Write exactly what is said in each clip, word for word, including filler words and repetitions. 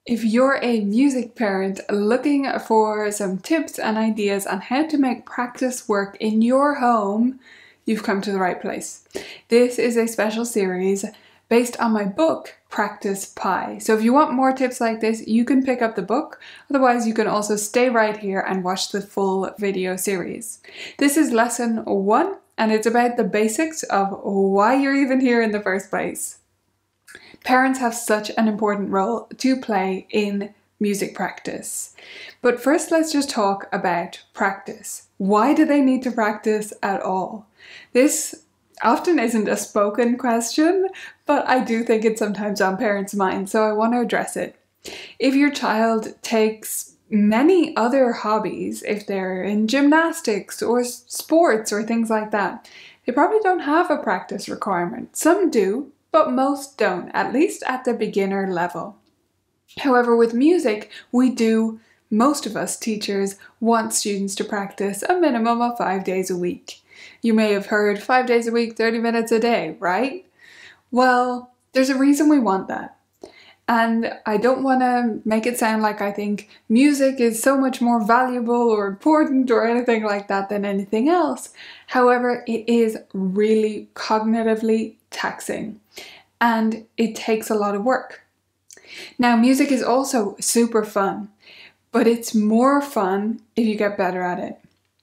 If you're a music parent looking for some tips and ideas on how to make practice work in your home, you've come to the right place. This is a special series based on my book, Practice Pi. So if you want more tips like this, you can pick up the book. Otherwise, you can also stay right here and watch the full video series. This is lesson one, and it's about the basics of why you're even here in the first place. Parents have such an important role to play in music practice. But first, let's just talk about practice. Why do they need to practice at all? This often isn't a spoken question, but I do think it's sometimes on parents' minds, so I want to address it. If your child takes many other hobbies, if they're in gymnastics or sports or things like that, they probably don't have a practice requirement. Some do, but most don't, at least at the beginner level. However, with music, we do, most of us teachers, want students to practice a minimum of five days a week. You may have heard five days a week, thirty minutes a day, right? Well, there's a reason we want that. And I don't want to make it sound like I think music is so much more valuable or important or anything like that than anything else. However, it is really cognitively taxing and it takes a lot of work. Now, music is also super fun, but it's more fun if you get better at it.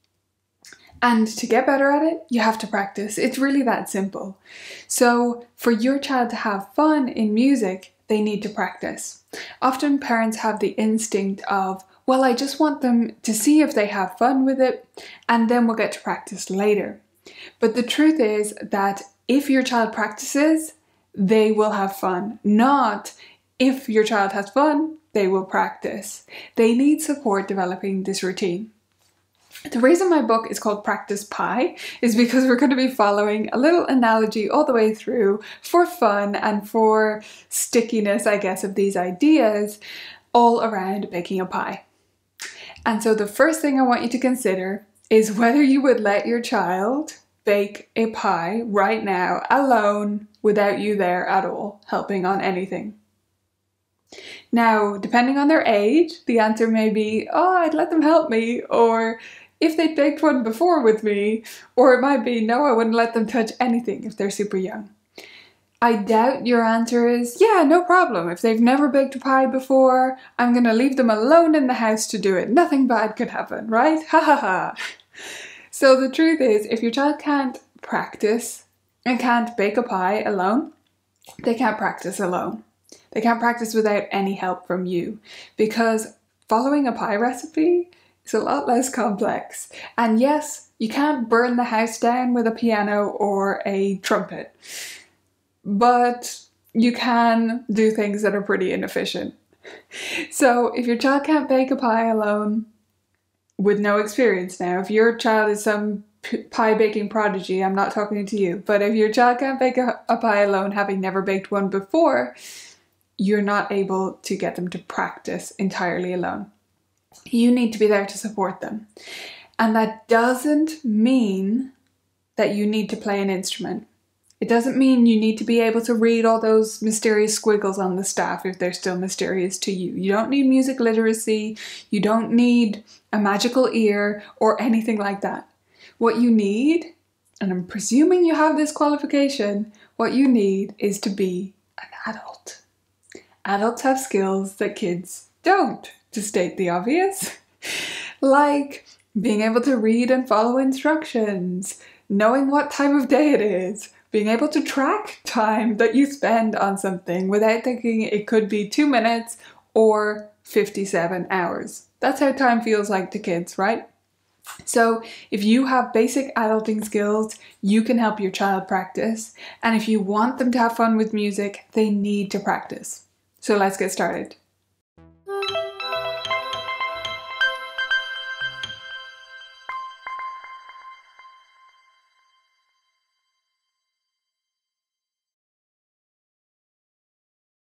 And to get better at it, you have to practice. It's really that simple. So for your child to have fun in music, they need to practice. Often parents have the instinct of, well, I just want them to see if they have fun with it, and then we'll get to practice later. But the truth is that if your child practices, they will have fun. Not if your child has fun, they will practice. They need support developing this routine. The reason my book is called Practice Pi is because we're going to be following a little analogy all the way through for fun and for stickiness, I guess, of these ideas all around baking a pie. And so the first thing I want you to consider is whether you would let your child bake a pie right now alone without you there at all helping on anything. Now, depending on their age, the answer may be, oh, I'd let them help me, or if they'd baked one before with me, or it might be, no, I wouldn't let them touch anything if they're super young. I doubt your answer is, yeah, no problem. If they've never baked a pie before, I'm going to leave them alone in the house to do it. Nothing bad could happen, right? Ha ha ha. So the truth is, if your child can't practice and can't bake a pie alone, they can't practice alone. They can't practice without any help from you, because following a pie recipe is a lot less complex. And yes, you can't burn the house down with a piano or a trumpet, but you can do things that are pretty inefficient. So if your child can't bake a pie alone, with no experience now, if your child is some pie baking prodigy, I'm not talking to you, but if your child can't bake a, a pie alone, having never baked one before, you're not able to get them to practice entirely alone. You need to be there to support them. And that doesn't mean that you need to play an instrument. It doesn't mean you need to be able to read all those mysterious squiggles on the staff if they're still mysterious to you. You don't need music literacy. You don't need a magical ear or anything like that. What you need, and I'm presuming you have this qualification, what you need is to be an adult. Adults have skills that kids don't, to state the obvious, like being able to read and follow instructions, knowing what time of day it is, being able to track time that you spend on something without thinking it could be two minutes or fifty-seven hours. That's how time feels like to kids, right? So if you have basic adulting skills, you can help your child practice. And if you want them to have fun with music, they need to practice. So let's get started.